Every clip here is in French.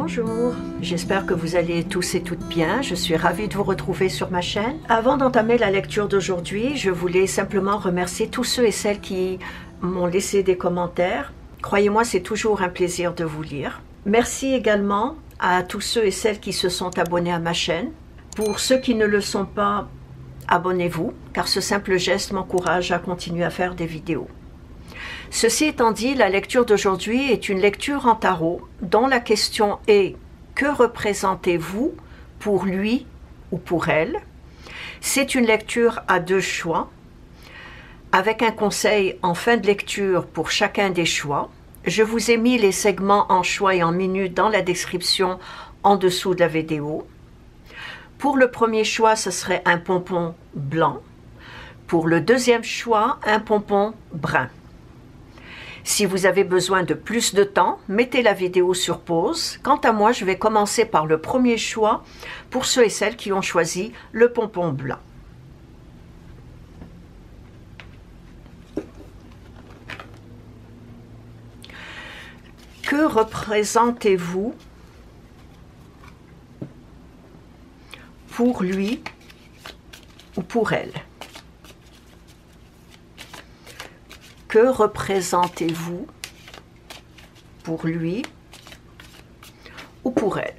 Bonjour, j'espère que vous allez tous et toutes bien. Je suis ravie de vous retrouver sur ma chaîne. Avant d'entamer la lecture d'aujourd'hui, je voulais simplement remercier tous ceux et celles qui m'ont laissé des commentaires. Croyez-moi, c'est toujours un plaisir de vous lire. Merci également à tous ceux et celles qui se sont abonnés à ma chaîne. Pour ceux qui ne le sont pas, abonnez-vous, car ce simple geste m'encourage à continuer à faire des vidéos. Ceci étant dit, la lecture d'aujourd'hui est une lecture en tarot dont la question est « Que représentez-vous pour lui ou pour elle ?» C'est une lecture à deux choix, avec un conseil en fin de lecture pour chacun des choix. Je vous ai mis les segments en choix et en minutes dans la description en dessous de la vidéo. Pour le premier choix, ce serait un pompon blanc. Pour le deuxième choix, un pompon brun. Si vous avez besoin de plus de temps, mettez la vidéo sur pause. Quant à moi, je vais commencer par le premier choix pour ceux et celles qui ont choisi le pompon blanc. Que représentez-vous pour lui ou pour elle? Que représentez-vous pour lui ou pour elle?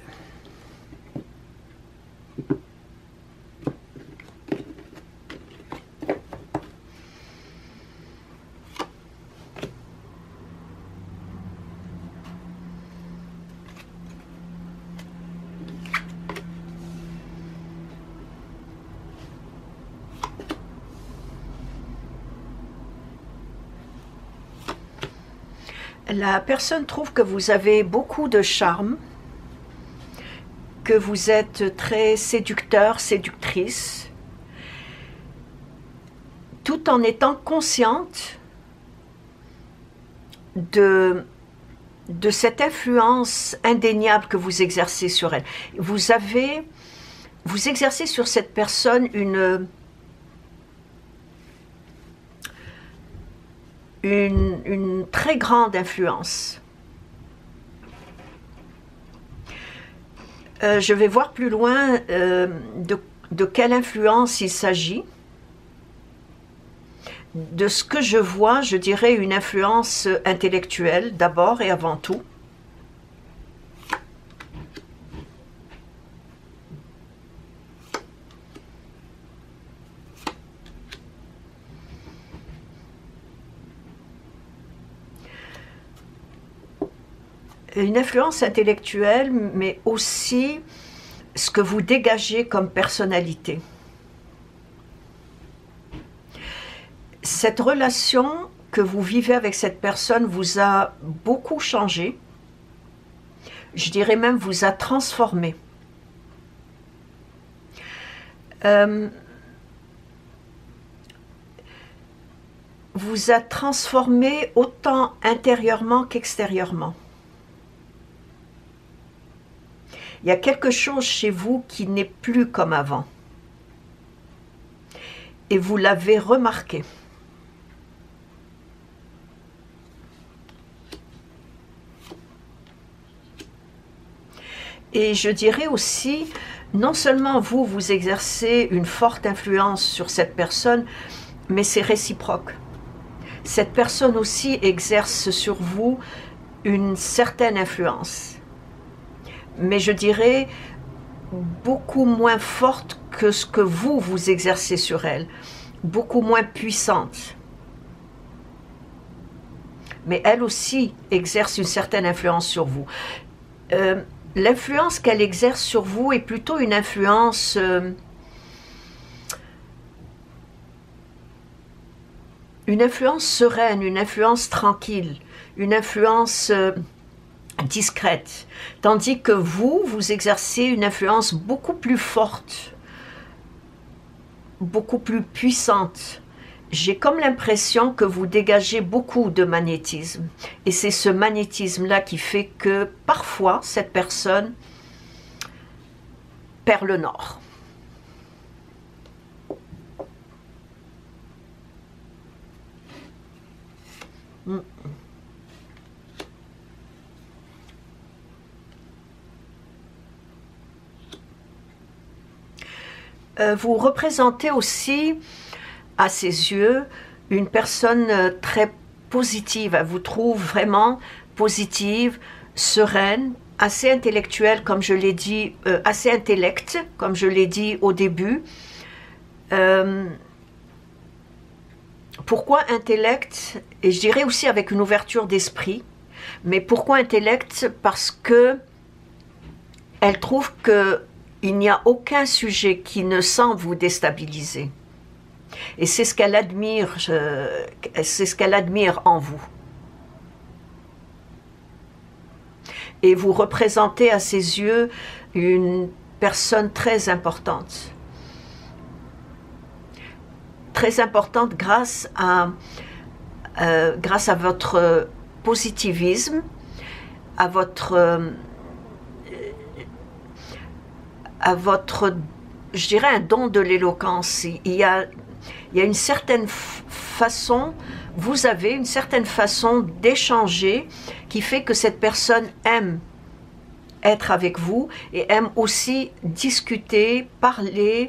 La personne trouve que vous avez beaucoup de charme, que vous êtes très séducteur, séductrice, tout en étant consciente de cette influence indéniable que vous exercez sur elle. Vous exercez sur cette personne une très grande influence. Je vais voir plus loin de quelle influence il s'agit. De ce que je vois, je dirais une influence intellectuelle d'abord et avant tout. Une influence intellectuelle, mais aussi ce que vous dégagez comme personnalité. Cette relation que vous vivez avec cette personne vous a beaucoup changé, je dirais même vous a transformé. Vous a transformé autant intérieurement qu'extérieurement. Il y a quelque chose chez vous qui n'est plus comme avant. Et vous l'avez remarqué. Et je dirais aussi, non seulement vous exercez une forte influence sur cette personne, mais c'est réciproque. Cette personne aussi exerce sur vous une certaine influence. Mais je dirais beaucoup moins forte que ce que vous exercez sur elle, beaucoup moins puissante. Mais elle aussi exerce une certaine influence sur vous. L'influence qu'elle exerce sur vous est plutôt une influence sereine, une influence tranquille, une influence discrète, tandis que vous exercez une influence beaucoup plus forte, beaucoup plus puissante. J'ai comme l'impression que vous dégagez beaucoup de magnétisme, et c'est ce magnétisme-là qui fait que parfois cette personne perd le nord. Vous représentez aussi, à ses yeux, une personne très positive. Elle vous trouve vraiment positive, sereine, assez intellectuelle, comme je l'ai dit, assez intellect, comme je l'ai dit au début. Pourquoi intellect? Et je dirais aussi avec une ouverture d'esprit. Mais pourquoi intellect? Parce que elle trouve qu'il n'y a aucun sujet qui ne semble vous déstabiliser. Et c'est ce qu'elle admire, c'est ce qu'elle admire en vous. Et vous représentez à ses yeux une personne très importante. Très importante grâce à votre positivisme, à votre, je dirais, un don de l'éloquence. Il y a une certaine façon, vous avez une certaine façon d'échanger qui fait que cette personne aime être avec vous et aime aussi discuter, parler,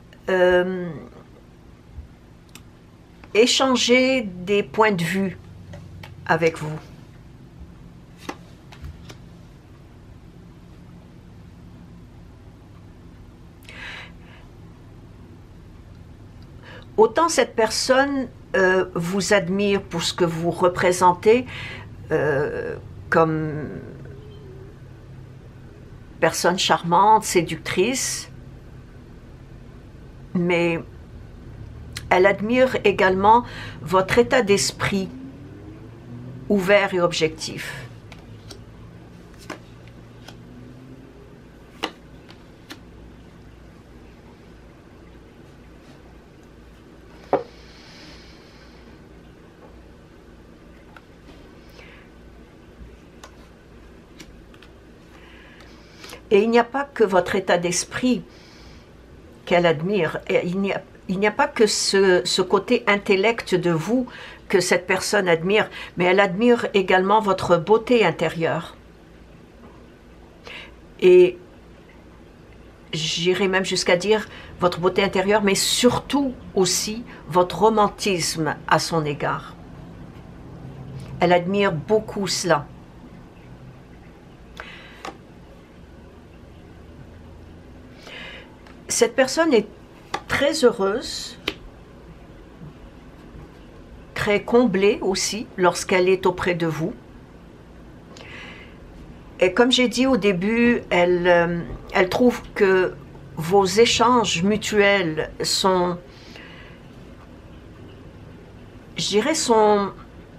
échanger des points de vue avec vous. Autant cette personne vous admire pour ce que vous représentez comme personne charmante, séductrice, mais elle admire également votre état d'esprit ouvert et objectif. Et il n'y a pas que votre état d'esprit qu'elle admire. Et il n'y a pas que ce côté intellect de vous que cette personne admire, mais elle admire également votre beauté intérieure. Et j'irai même jusqu'à dire votre beauté intérieure, mais surtout aussi votre romantisme à son égard. Elle admire beaucoup cela. Cette personne est très heureuse, très comblée aussi lorsqu'elle est auprès de vous. Et comme j'ai dit au début, elle trouve que vos échanges mutuels sont, je dirais, sont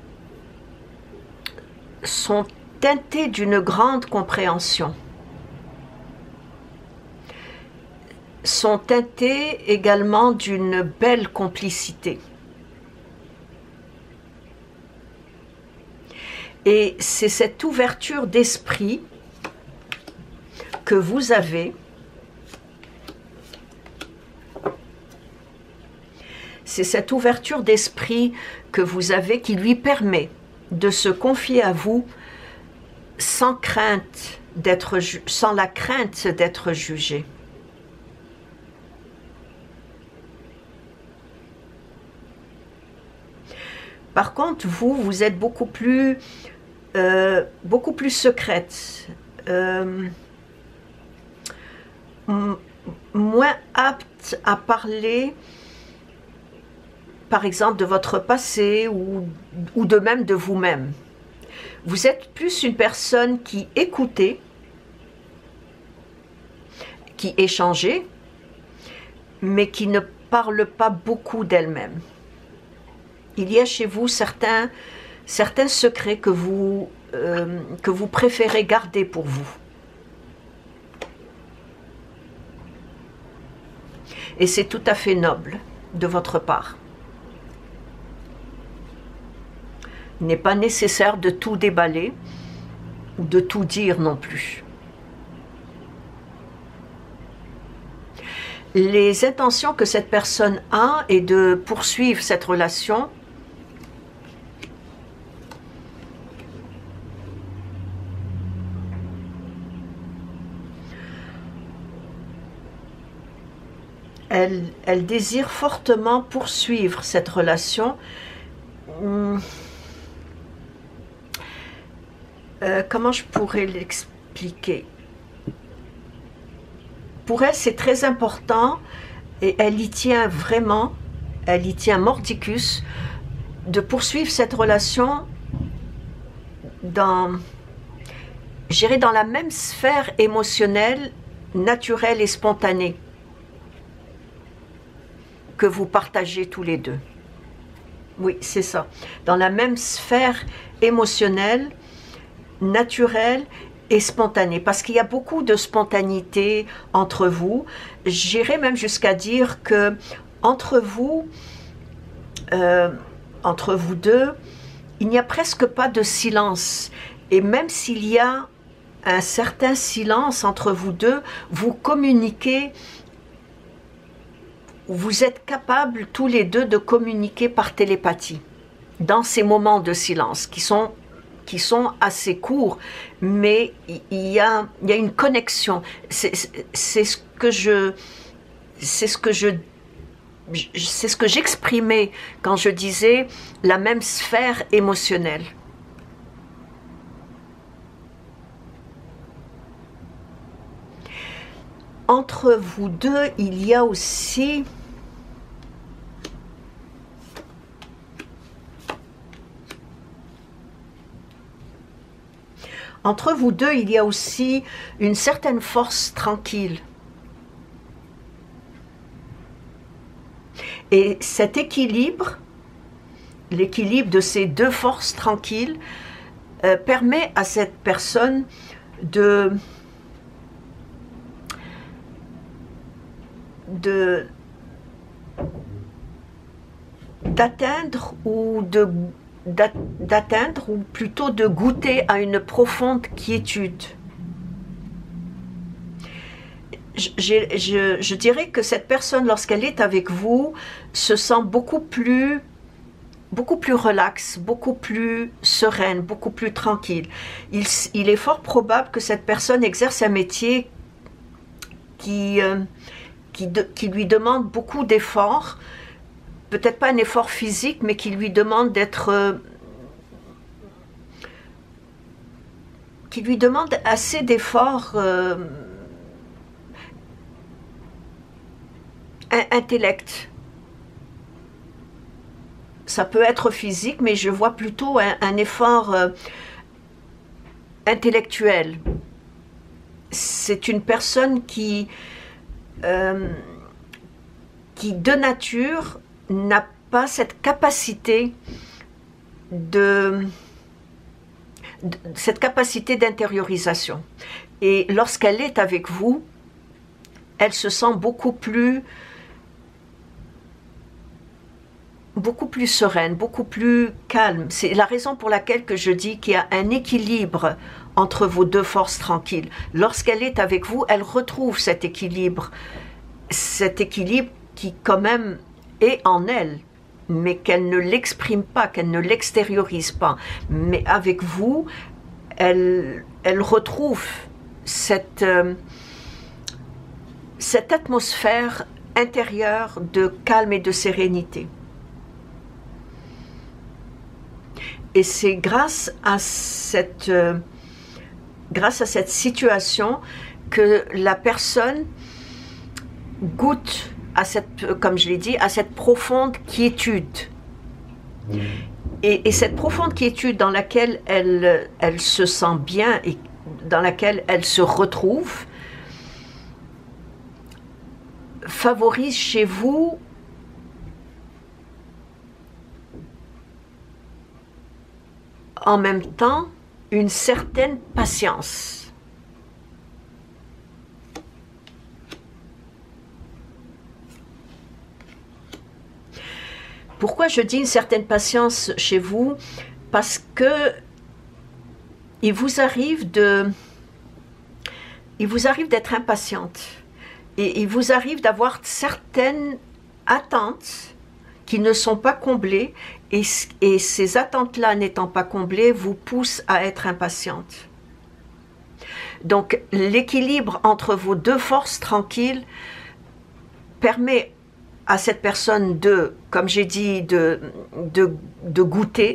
teintés d'une grande compréhension. Sont teintés également d'une belle complicité. Et c'est cette ouverture d'esprit que vous avez, c'est cette ouverture d'esprit que vous avez qui lui permet de se confier à vous sans la crainte d'être jugé. Par contre, vous êtes beaucoup plus secrète, moins apte à parler, par exemple, de votre passé ou de même de vous-même. Vous êtes plus une personne qui écoutait, qui échangeait, mais qui ne parle pas beaucoup d'elle-même. Il y a chez vous certains secrets que vous préférez garder pour vous. Et c'est tout à fait noble de votre part. Il n'est pas nécessaire de tout déballer ou de tout dire non plus. Les intentions que cette personne a est de poursuivre cette relation elle désire fortement poursuivre cette relation. Comment je pourrais l'expliquer? Pour elle, c'est très important et elle y tient vraiment, elle y tient mordicus, de poursuivre cette relation dans, je dirais, dans la même sphère émotionnelle, naturelle et spontanée que vous partagez tous les deux. Oui, c'est ça. Dans la même sphère émotionnelle, naturelle et spontanée. Parce qu'il y a beaucoup de spontanéité entre vous. J'irais même jusqu'à dire que entre vous deux, il n'y a presque pas de silence. Et même s'il y a un certain silence entre vous deux, vous communiquez. Vous êtes capables tous les deux de communiquer par télépathie dans ces moments de silence qui sont assez courts, mais il y a une connexion. C'est ce que j'exprimais quand je disais la même sphère émotionnelle. Entre vous deux, il y a aussi une certaine force tranquille. Et cet équilibre, l'équilibre de ces deux forces tranquilles, permet à cette personne d'atteindre ou plutôt de goûter à une profonde quiétude. Je dirais que cette personne, lorsqu'elle est avec vous, se sent beaucoup plus relaxe, beaucoup plus sereine, beaucoup plus tranquille. Il est fort probable que cette personne exerce un métier qui lui demande beaucoup d'efforts, peut-être pas un effort physique, mais qui lui demande assez d'efforts intellect. Ça peut être physique, mais je vois plutôt un effort intellectuel. C'est une personne qui de nature n'a pas cette capacité d'intériorisation. Et lorsqu'elle est avec vous, elle se sent beaucoup plus sereine, beaucoup plus calme. C'est la raison pour laquelle que je dis qu'il y a un équilibre entre vos deux forces tranquilles. Lorsqu'elle est avec vous, elle retrouve cet équilibre qui quand même est en elle, mais qu'elle ne l'exprime pas, qu'elle ne l'extériorise pas. Mais avec vous, elle retrouve cette atmosphère intérieure de calme et de sérénité. Et c'est grâce à cette situation que la personne goûte à comme je l'ai dit, à cette profonde quiétude. Et cette profonde quiétude dans laquelle elle se sent bien et dans laquelle elle se retrouve favorise chez vous en même temps une certaine patience. Pourquoi je dis une certaine patience chez vous? Parce que il vous arrive d'être impatiente et il vous arrive d'avoir certaines attentes qui ne sont pas comblées et ces attentes-là n'étant pas comblées vous poussent à être impatiente. Donc l'équilibre entre vos deux forces tranquilles permet à cette personne de, comme j'ai dit, de goûter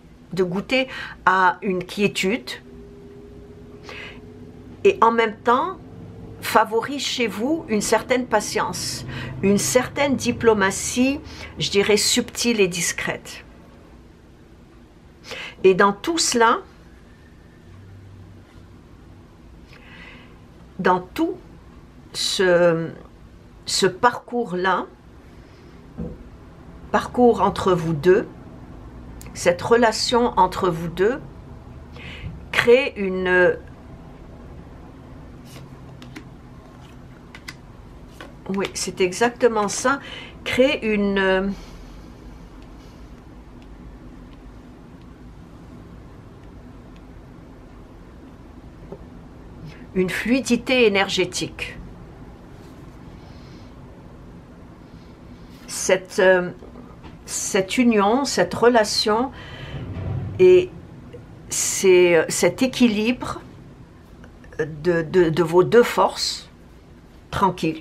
à une quiétude, et en même temps favorise chez vous une certaine patience, une certaine diplomatie, je dirais subtile et discrète. Et dans tout cela, dans tout ce parcours-là, parcours entre vous deux, cette relation entre vous deux crée une... Oui, c'est exactement ça, crée une fluidité énergétique. Cette union, cette relation et cet équilibre de vos deux forces, tranquilles,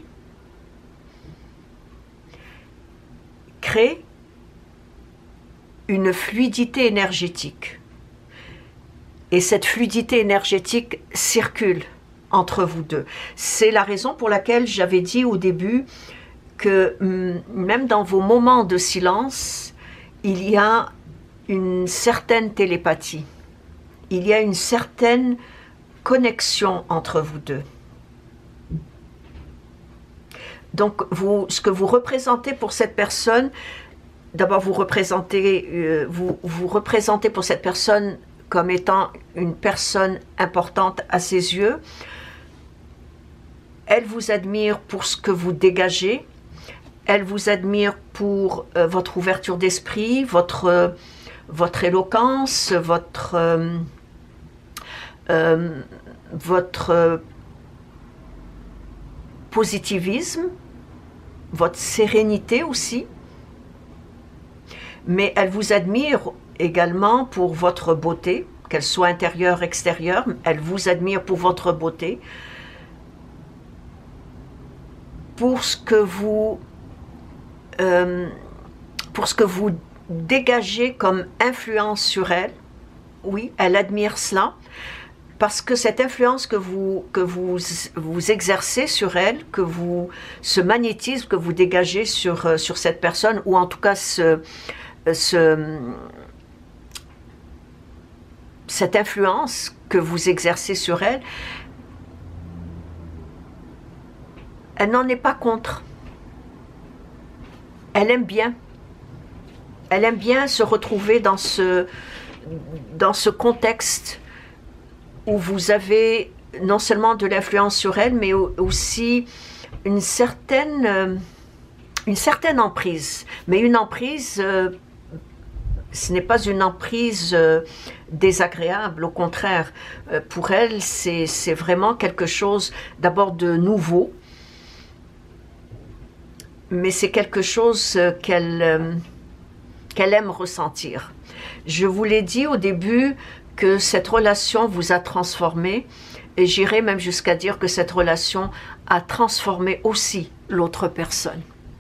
crée une fluidité énergétique. Et cette fluidité énergétique circule entre vous deux. C'est la raison pour laquelle j'avais dit au début que même dans vos moments de silence, il y a une certaine télépathie. Il y a une certaine connexion entre vous deux. Donc, ce que vous représentez pour cette personne, d'abord vous représentez pour cette personne comme étant une personne importante à ses yeux. Elle vous admire pour ce que vous dégagez. Elle vous admire pour votre ouverture d'esprit, votre éloquence, votre positivisme, votre sérénité aussi. Mais elle vous admire également pour votre beauté, qu'elle soit intérieure, extérieure. Elle vous admire pour votre beauté, pour ce que vous dégagez comme influence sur elle. Oui, elle admire cela, parce que cette influence que vous exercez sur elle, ce magnétisme que vous dégagez sur cette personne, ou en tout cas cette influence que vous exercez sur elle, elle n'en est pas contre. Elle aime bien. Elle aime bien se retrouver dans ce contexte où vous avez non seulement de l'influence sur elle, mais aussi une certaine emprise. Mais une emprise, ce n'est pas une emprise désagréable, au contraire. Pour elle, c'est vraiment quelque chose d'abord de nouveau, mais c'est quelque chose qu'elle aime ressentir. Je vous l'ai dit au début que cette relation vous a transformé, et j'irai même jusqu'à dire que cette relation a transformé aussi l'autre personne.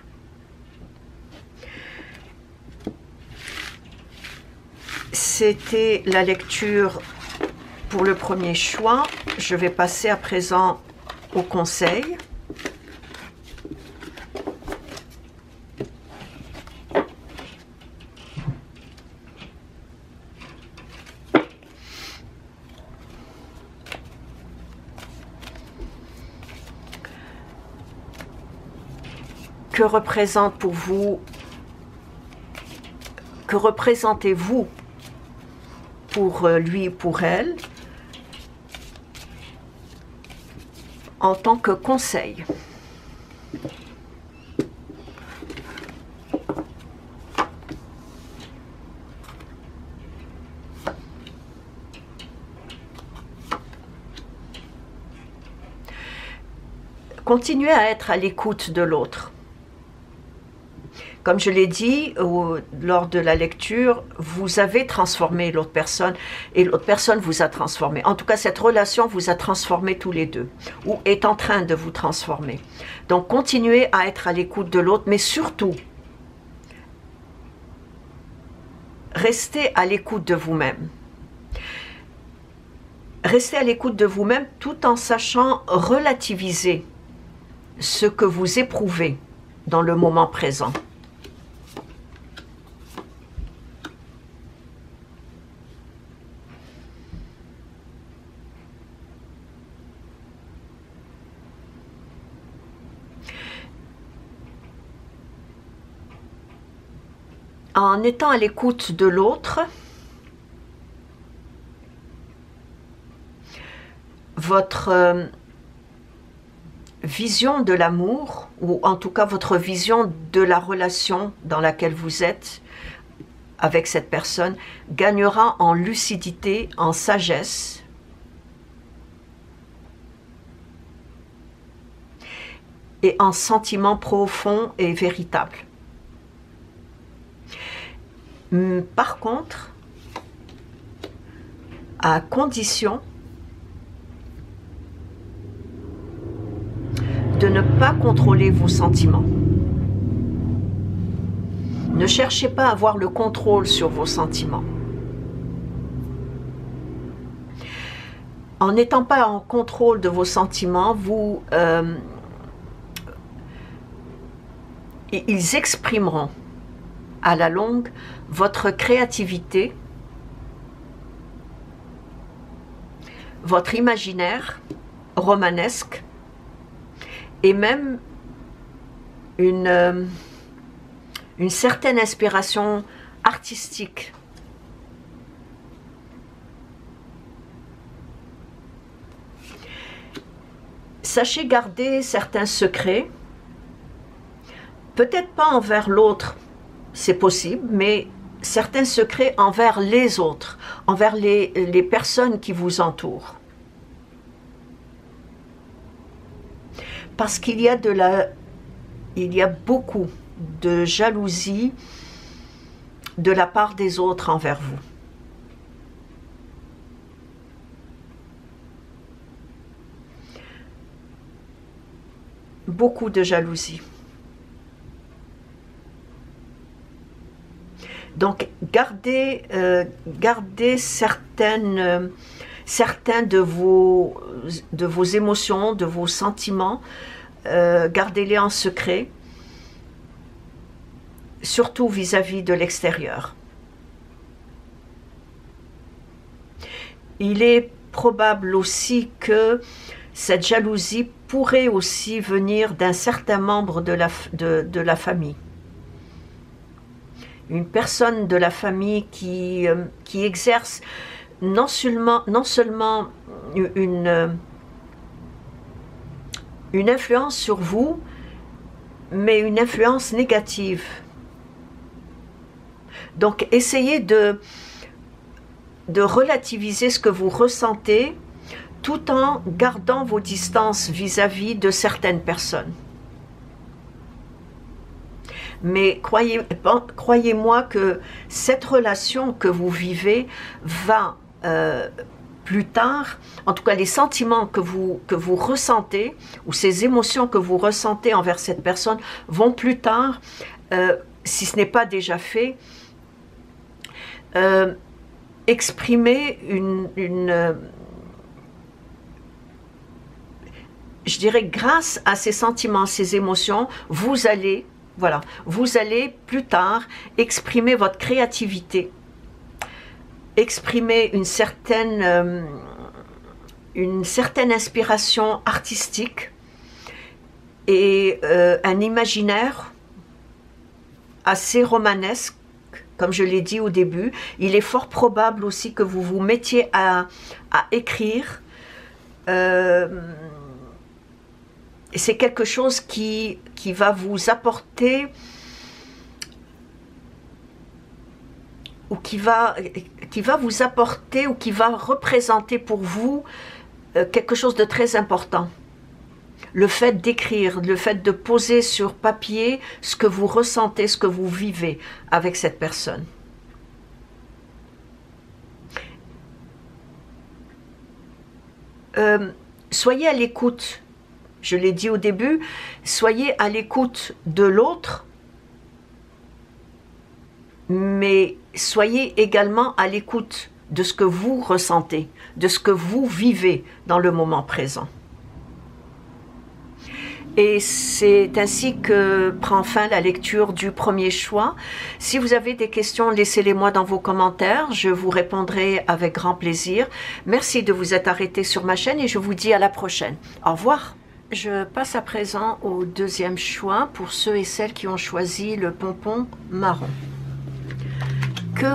C'était la lecture pour le premier choix. Je vais passer à présent au conseil. Que représente pour vous, que représentez-vous pour lui, pour elle, en tant que conseil? Continuez à être à l'écoute de l'autre. Comme je l'ai dit lors de la lecture, vous avez transformé l'autre personne et l'autre personne vous a transformé. En tout cas, cette relation vous a transformé tous les deux ou est en train de vous transformer. Donc, continuez à être à l'écoute de l'autre, mais surtout, restez à l'écoute de vous-même. Restez à l'écoute de vous-même tout en sachant relativiser ce que vous éprouvez dans le moment présent. En étant à l'écoute de l'autre, votre vision de l'amour, ou en tout cas votre vision de la relation dans laquelle vous êtes avec cette personne, gagnera en lucidité, en sagesse, et en sentiment profond et véritable. Par contre, à condition de ne pas contrôler vos sentiments. Ne cherchez pas à avoir le contrôle sur vos sentiments. En n'étant pas en contrôle de vos sentiments, ils exprimeront à la longue votre créativité, votre imaginaire romanesque et même une certaine inspiration artistique. Sachez garder certains secrets, peut-être pas envers l'autre, c'est possible, mais certains secrets envers les autres, envers les personnes qui vous entourent. Parce qu'il y a beaucoup de jalousie de la part des autres envers vous. Beaucoup de jalousie. Donc, gardez certains de vos émotions, de vos sentiments, gardez-les en secret, surtout vis-à-vis de l'extérieur. Il est probable aussi que cette jalousie pourrait aussi venir d'un certain membre de la famille. Une personne de la famille qui exerce non seulement une influence sur vous, mais une influence négative. Donc, essayez de relativiser ce que vous ressentez tout en gardant vos distances vis-à-vis de certaines personnes. Mais croyez-moi que cette relation que vous vivez va plus tard, en tout cas les sentiments que vous ressentez, ou ces émotions que vous ressentez envers cette personne, vont plus tard, si ce n'est pas déjà fait, exprimer je dirais, grâce à ces sentiments, ces émotions, vous allez plus tard exprimer votre créativité, exprimer une certaine inspiration artistique et un imaginaire assez romanesque, comme je l'ai dit au début. Il est fort probable aussi que vous vous mettiez à écrire. C'est quelque chose qui va vous apporter, ou qui va représenter pour vous quelque chose de très important. Le fait d'écrire, le fait de poser sur papier ce que vous ressentez, ce que vous vivez avec cette personne. Soyez à l'écoute. Je l'ai dit au début, soyez à l'écoute de l'autre, mais soyez également à l'écoute de ce que vous ressentez, de ce que vous vivez dans le moment présent. Et c'est ainsi que prend fin la lecture du premier choix. Si vous avez des questions, laissez-les-moi dans vos commentaires. Je vous répondrai avec grand plaisir. Merci de vous être arrêté sur ma chaîne et je vous dis à la prochaine. Au revoir. Je passe à présent au deuxième choix pour ceux et celles qui ont choisi le pompon marron. Que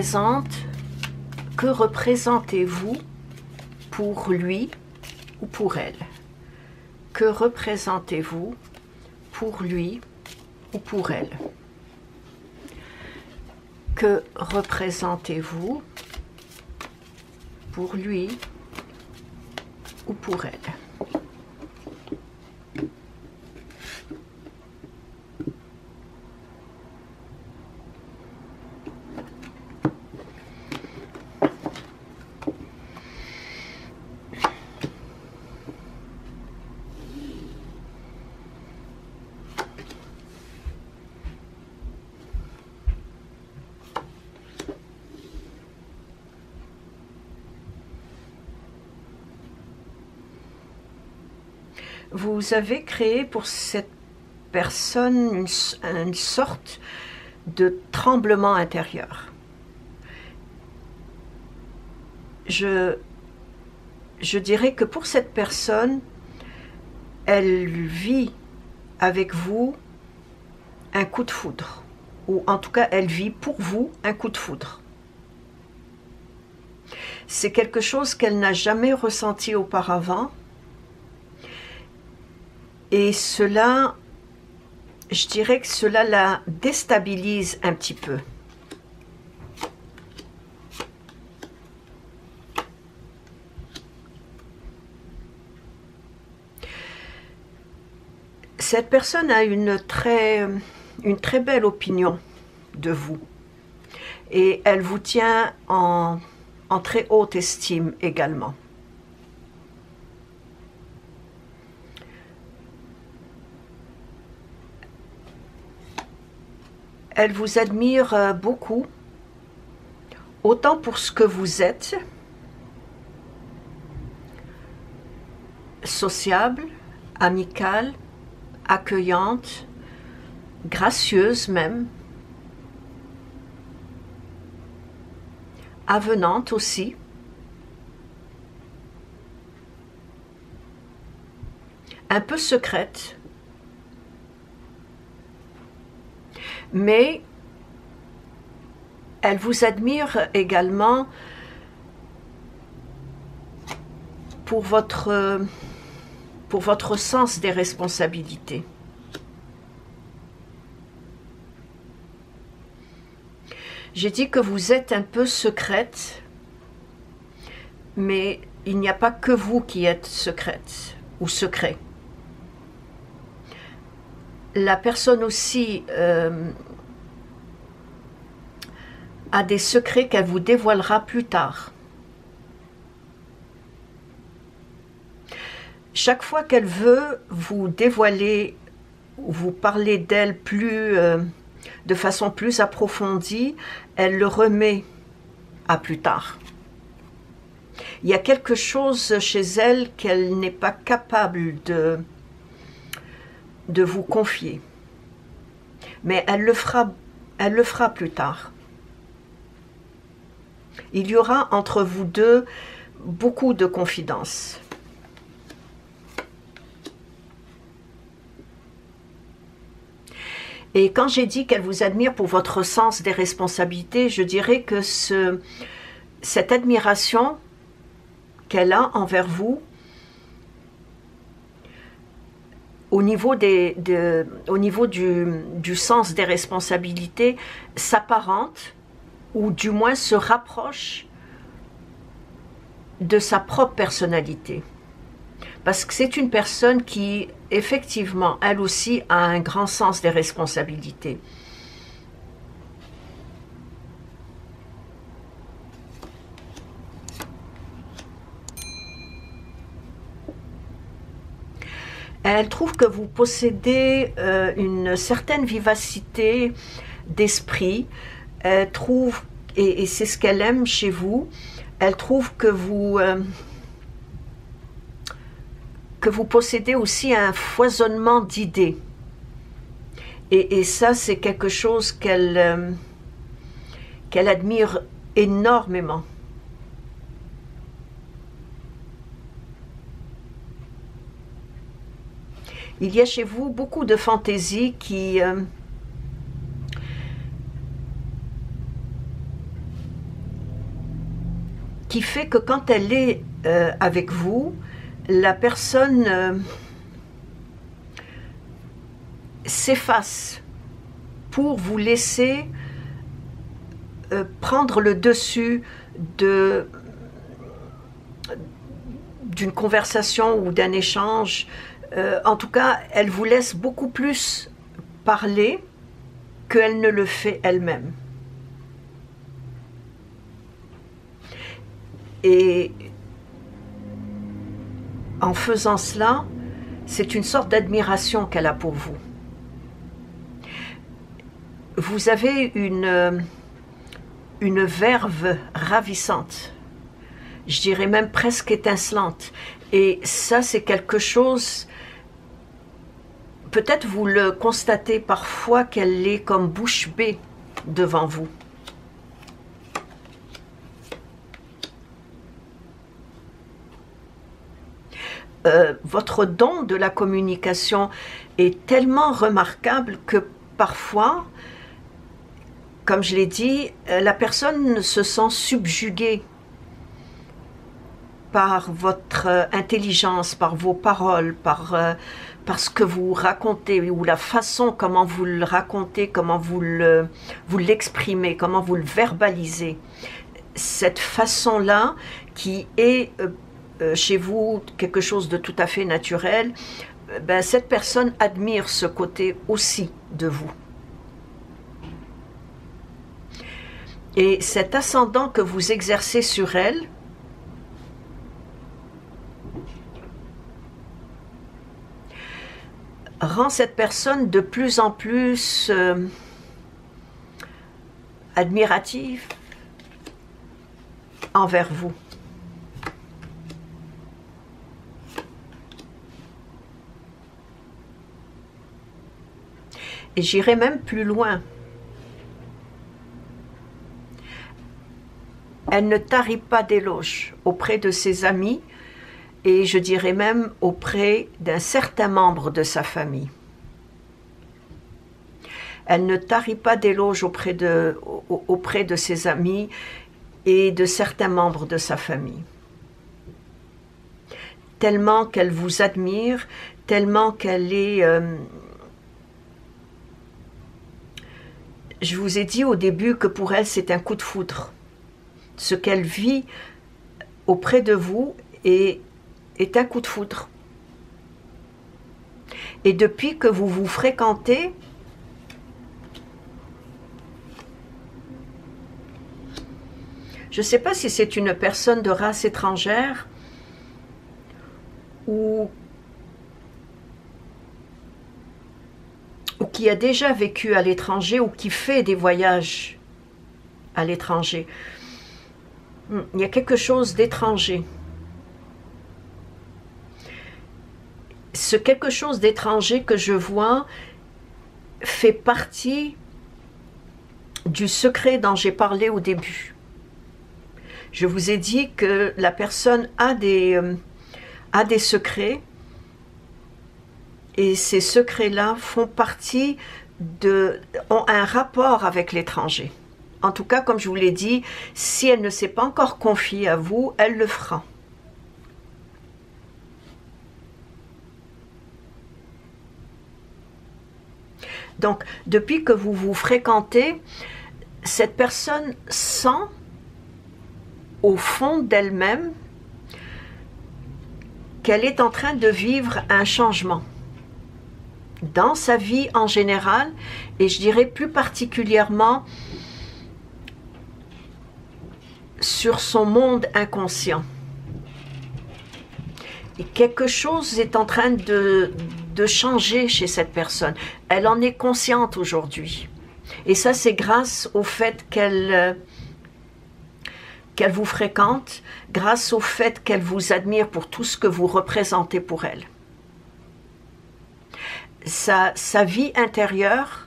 représentez-vous pour lui ou pour elle? Que représentez-vous pour lui ou pour elle? Que représentez-vous pour lui ou pour elle? Vous avez créé pour cette personne une sorte de tremblement intérieur. Je dirais que pour cette personne, elle vit avec vous un coup de foudre, ou en tout cas, elle vit pour vous un coup de foudre. C'est quelque chose qu'elle n'a jamais ressenti auparavant. Et cela, je dirais que cela la déstabilise un petit peu. Cette personne a une très belle opinion de vous. Et elle vous tient en très haute estime également. Elle vous admire beaucoup, autant pour ce que vous êtes, sociable, amicale, accueillante, gracieuse même, avenante aussi, un peu secrète, mais elle vous admire également pour votre sens des responsabilités. J'ai dit que vous êtes un peu secrète, mais il n'y a pas que vous qui êtes secrète ou secret. La personne aussi a des secrets qu'elle vous dévoilera plus tard. Chaque fois qu'elle veut vous dévoiler ou vous parler d'elle de façon plus approfondie, elle le remet à plus tard. Il y a quelque chose chez elle qu'elle n'est pas capable de vous confier. Mais elle le fera plus tard. Il y aura entre vous deux beaucoup de confidences. Et quand j'ai dit qu'elle vous admire pour votre sens des responsabilités, je dirais que cette admiration qu'elle a envers vous, au niveau du sens des responsabilités, s'apparente, ou du moins se rapproche de sa propre personnalité. parce que c'est une personne qui, effectivement, elle aussi a un grand sens des responsabilités. Elle trouve que vous possédez une certaine vivacité d'esprit. Elle trouve, et c'est ce qu'elle aime chez vous, elle trouve que vous possédez aussi un foisonnement d'idées. Et ça, c'est quelque chose qu'elle admire énormément. Il y a chez vous beaucoup de fantaisie qui fait que quand elle est avec vous, la personne s'efface pour vous laisser prendre le dessus d'une conversation ou d'un échange. En tout cas, elle vous laisse beaucoup plus parler qu'elle ne le fait elle-même. Et en faisant cela, c'est une sorte d'admiration qu'elle a pour vous. Vous avez une verve ravissante, je dirais même presque étincelante. Et ça, c'est quelque chose, peut-être vous le constatez parfois qu'elle est comme bouche bée devant vous. Votre don de la communication est tellement remarquable que parfois, comme je l'ai dit, la personne se sent subjuguée par votre intelligence, par vos paroles, par ce que vous racontez, ou la façon comment vous le racontez, comment vous l'exprimez, comment vous le verbalisez. Cette façon-là, qui est chez vous quelque chose de tout à fait naturel, ben, cette personne admire ce côté aussi de vous. Et cet ascendant que vous exercez sur elle, rend cette personne de plus en plus admirative envers vous. Et j'irai même plus loin. Elle ne tarit pas d'éloges auprès de ses amis, et je dirais même auprès d'un certain membre de sa famille. Elle ne tarit pas d'éloges auprès de ses amis et de certains membres de sa famille. Tellement qu'elle vous admire, tellement qu'elle est... je vous ai dit au début que pour elle c'est un coup de foudre. Ce qu'elle vit auprès de vous est un coup de foudre. Et depuis que vous vous fréquentez, je ne sais pas si c'est une personne de race étrangère ou qui a déjà vécu à l'étranger ou qui fait des voyages à l'étranger. Il y a quelque chose d'étranger. Ce quelque chose d'étranger que je vois fait partie du secret dont j'ai parlé au début. Je vous ai dit que la personne a des secrets, et ces secrets-là ont un rapport avec l'étranger. En tout cas, comme je vous l'ai dit, si elle ne s'est pas encore confiée à vous, elle le fera. Donc, depuis que vous vous fréquentez, cette personne sent au fond d'elle-même qu'elle est en train de vivre un changement dans sa vie en général, et je dirais plus particulièrement sur son monde inconscient. Et quelque chose est en train de changer chez cette personne. Elle en est consciente aujourd'hui. Et ça, c'est grâce au fait qu'elle vous fréquente, grâce au fait qu'elle vous admire pour tout ce que vous représentez pour elle. Sa vie intérieure,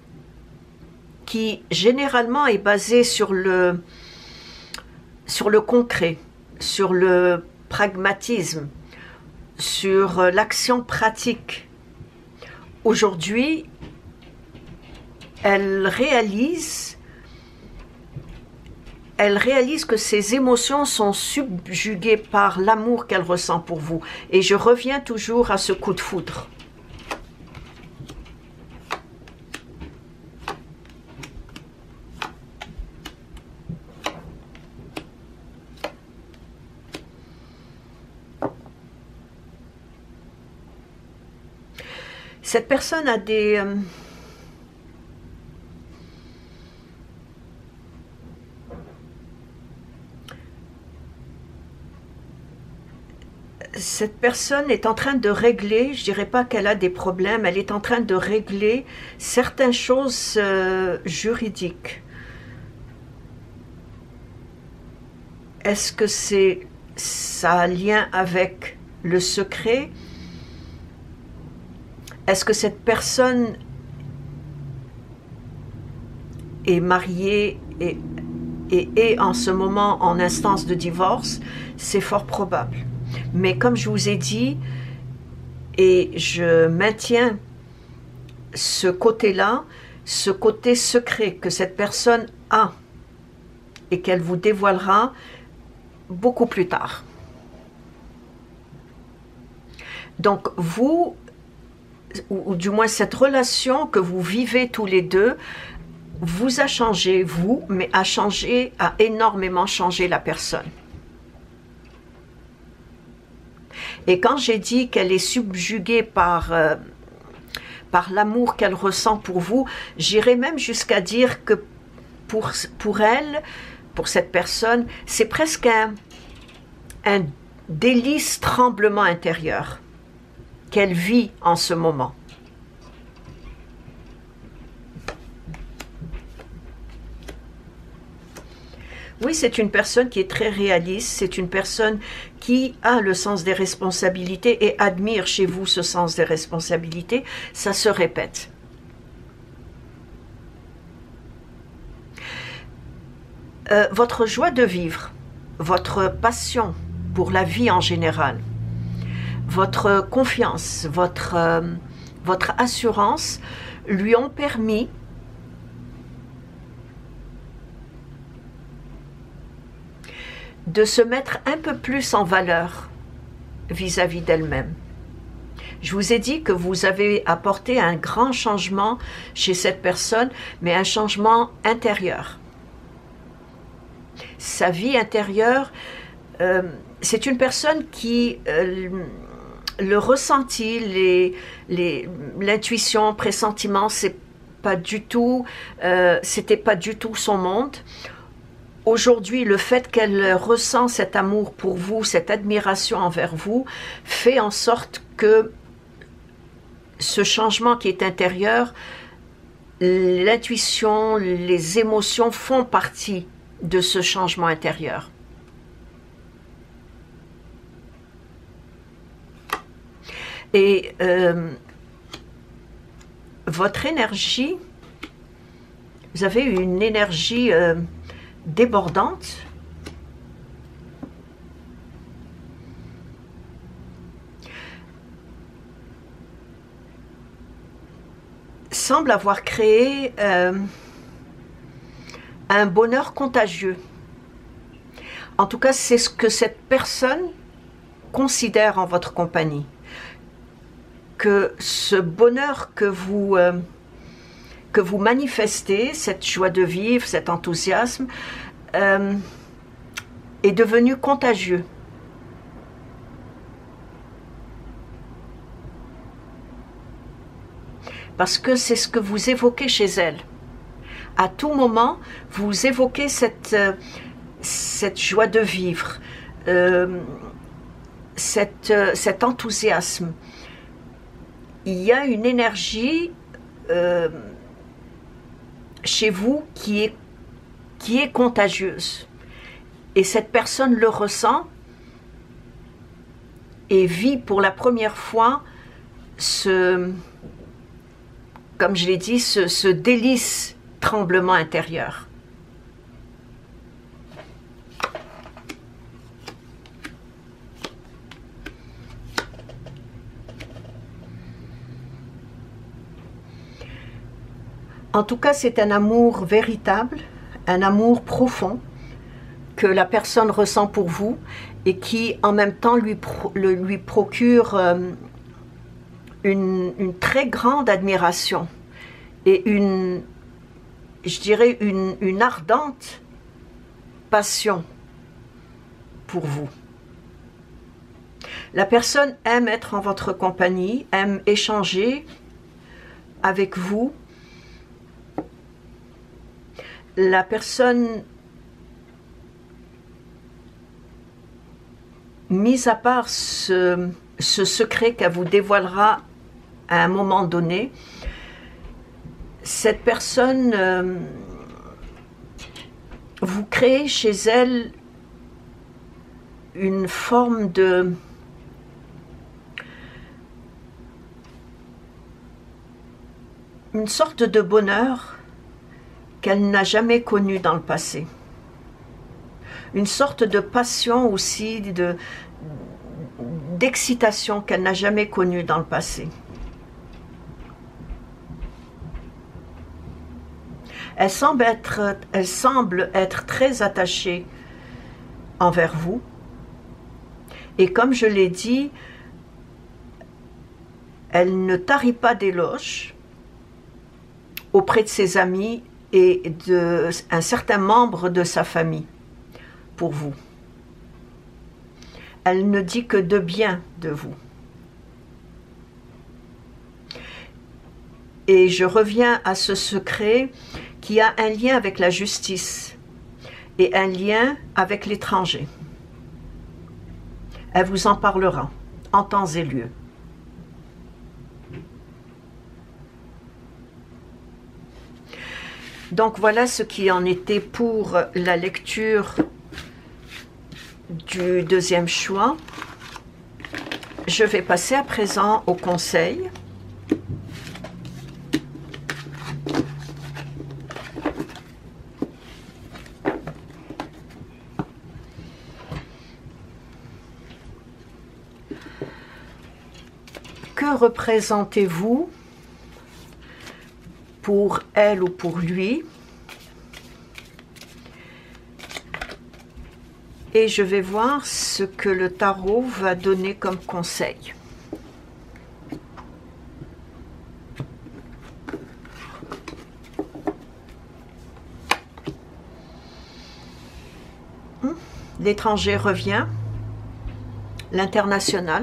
qui généralement est basée sur le concret, sur le pragmatisme, sur l'action pratique. Aujourd'hui, elle réalise que ses émotions sont subjuguées par l'amour qu'elle ressent pour vous. Et je reviens toujours à ce coup de foudre. Cette personne a des... Cette personne est en train de régler, je dirais pas qu'elle a des problèmes, elle est en train de régler certaines choses juridiques. Est-ce que ça a un lien avec le secret? Est-ce que cette personne est mariée et est en ce moment en instance de divorce? C'est fort probable. Mais comme je vous ai dit, et je maintiens ce côté-là, ce côté secret que cette personne a et qu'elle vous dévoilera beaucoup plus tard. Donc vous, ou du moins cette relation que vous vivez tous les deux, vous a changé, vous, mais a énormément changé la personne. Et quand j'ai dit qu'elle est subjuguée par l'amour qu'elle ressent pour vous, j'irais même jusqu'à dire que pour elle, pour cette personne, c'est presque un délice tremblement intérieur qu'elle vit en ce moment. Oui, c'est une personne qui est très réaliste, c'est une personne qui a le sens des responsabilités et admire chez vous ce sens des responsabilités. Ça se répète. Votre joie de vivre, votre passion pour la vie en général, votre confiance, votre assurance lui ont permis de se mettre un peu plus en valeur vis-à-vis d'elle-même. Je vous ai dit que vous avez apporté un grand changement chez cette personne, mais un changement intérieur. Sa vie intérieure, c'est une personne qui, le ressenti, l'intuition, pressentiment, c'était pas du tout son monde. Aujourd'hui, le fait qu'elle ressent cet amour pour vous, cette admiration envers vous, fait en sorte que ce changement qui est intérieur, l'intuition, les émotions font partie de ce changement intérieur. Et votre énergie, vous avez une énergie débordante, semble avoir créé un bonheur contagieux. En tout cas, c'est ce que cette personne considère en votre compagnie. Que ce bonheur que vous manifestez, cette joie de vivre, cet enthousiasme, est devenu contagieux. parce que c'est ce que vous évoquez chez elle. À tout moment, vous évoquez cette joie de vivre, cet enthousiasme. Il y a une énergie chez vous qui est contagieuse. Et cette personne le ressent et vit pour la première fois comme je l'ai dit, ce délice tremblement intérieur. En tout cas, c'est un amour véritable, un amour profond que la personne ressent pour vous et qui, en même temps, lui procure une très grande admiration et je dirais, une ardente passion pour vous. La personne aime être en votre compagnie, aime échanger avec vous. La personne, mis à part ce secret qu'elle vous dévoilera à un moment donné, cette personne, vous créez chez elle une forme une sorte de bonheur qu'elle n'a jamais connu dans le passé. Une sorte de passion aussi, d'excitation qu'elle n'a jamais connue dans le passé. Elle semble être très attachée envers vous. Et comme je l'ai dit, elle ne tarit pas d'éloges auprès de ses amis et d'un certain membre de sa famille pour vous. Elle ne dit que de bien de vous. Et je reviens à ce secret qui a un lien avec la justice et un lien avec l'étranger. Elle vous en parlera en temps et lieu. Donc voilà ce qui en était pour la lecture du deuxième choix. Je vais passer à présent au conseil. Que représentez-vous pour elle ou pour lui? Et je vais voir ce que le tarot va donner comme conseil. L'étranger revient, l'international.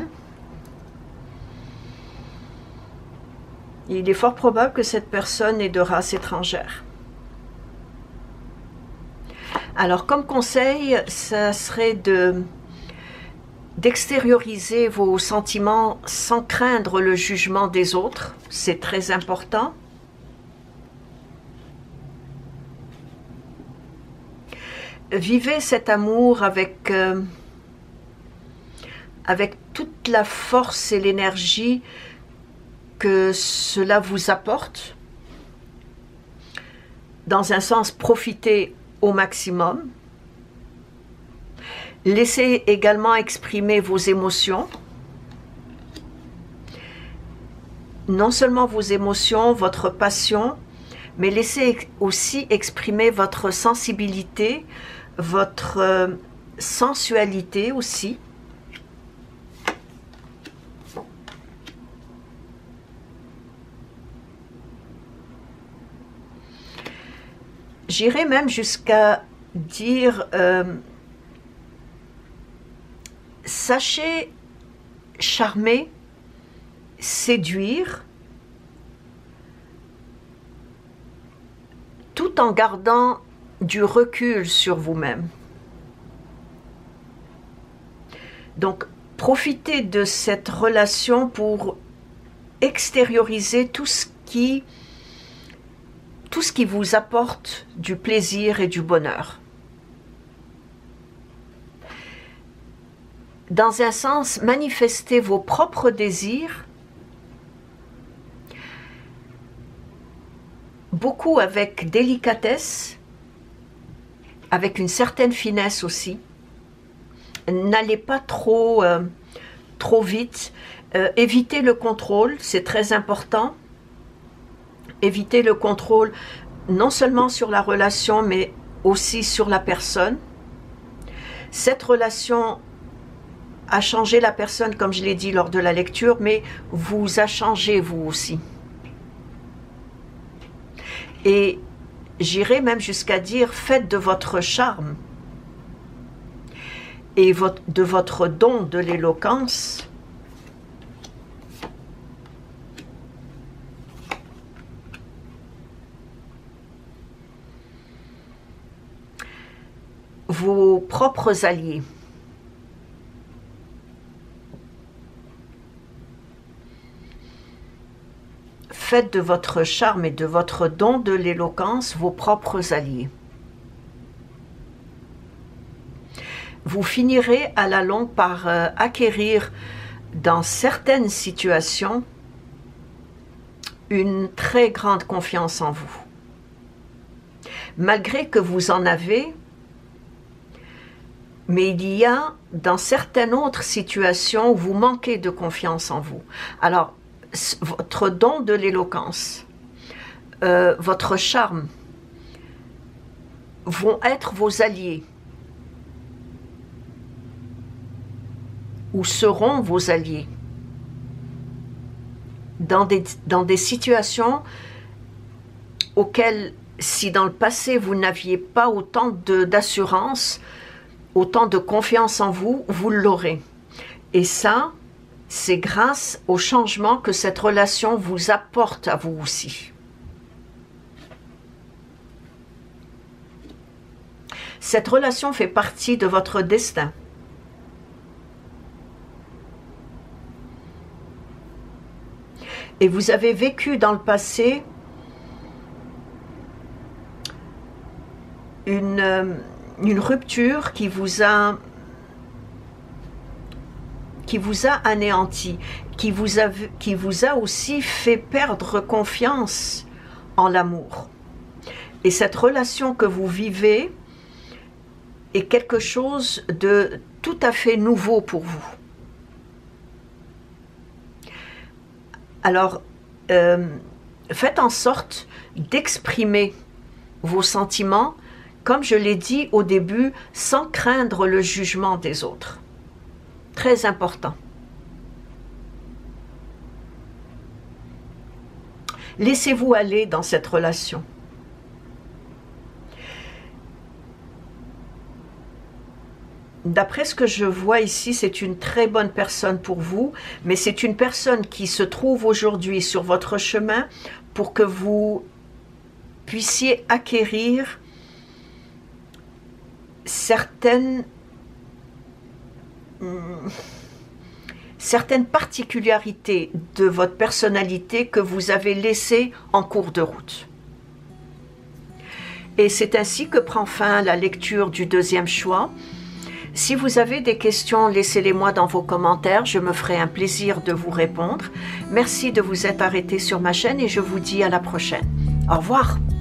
Il est fort probable que cette personne est de race étrangère. Alors, comme conseil, ça serait d'extérioriser vos sentiments sans craindre le jugement des autres. C'est très important. Vivez cet amour avec toute la force et l'énergie que cela vous apporte. Dans un sens, profitez au maximum. Laissez également exprimer vos émotions. Non seulement vos émotions, votre passion, mais laissez aussi exprimer votre sensibilité, votre sensualité aussi. J'irais même jusqu'à dire, sachez charmer, séduire tout en gardant du recul sur vous-même. Donc, profitez de cette relation pour extérioriser tout ce qui vous apporte du plaisir et du bonheur. Dans un sens, manifestez vos propres désirs, beaucoup avec délicatesse, avec une certaine finesse aussi. N'allez pas trop vite. Évitez le contrôle, c'est très important. Évitez le contrôle non seulement sur la relation, mais aussi sur la personne. Cette relation a changé la personne, comme je l'ai dit lors de la lecture, mais vous a changé vous aussi. Et j'irai même jusqu'à dire, faites de votre charme et de votre don de l'éloquence vos propres alliés. Faites de votre charme et de votre don de l'éloquence vos propres alliés. Vous finirez à la longue par acquérir dans certaines situations une très grande confiance en vous. Malgré que vous en avez, mais il y a dans certaines autres situations où vous manquez de confiance en vous. Alors, votre don de l'éloquence, votre charme vont être vos alliés ou seront vos alliés dans des situations auxquelles, si dans le passé vous n'aviez pas autant d'assurance, autant de confiance en vous, vous l'aurez. Et ça, c'est grâce au changement que cette relation vous apporte à vous aussi. Cette relation fait partie de votre destin. Et vous avez vécu dans le passé une rupture qui vous a anéanti, qui vous a aussi fait perdre confiance en l'amour. Et cette relation que vous vivez est quelque chose de tout à fait nouveau pour vous. Alors, faites en sorte d'exprimer vos sentiments, comme je l'ai dit au début, sans craindre le jugement des autres. Très important. Laissez-vous aller dans cette relation. D'après ce que je vois ici, c'est une très bonne personne pour vous, mais c'est une personne qui se trouve aujourd'hui sur votre chemin pour que vous puissiez acquérir certaines particularités de votre personnalité que vous avez laissées en cours de route. Et c'est ainsi que prend fin la lecture du deuxième choix. Si vous avez des questions, laissez-les-moi dans vos commentaires, je me ferai un plaisir de vous répondre. Merci de vous être arrêté sur ma chaîne et je vous dis à la prochaine. Au revoir.